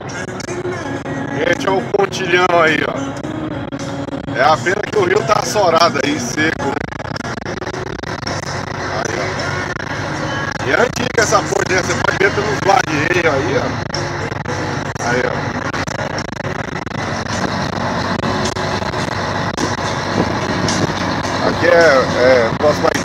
Gente, olha o pontilhão aí, ó. É a pena que o rio tá assorado aí, seco. Aí, ó. E é antiga essa ponte, né? Você pode ver pelos vagueiros aí, ó. Aí, ó. Aqui é próximo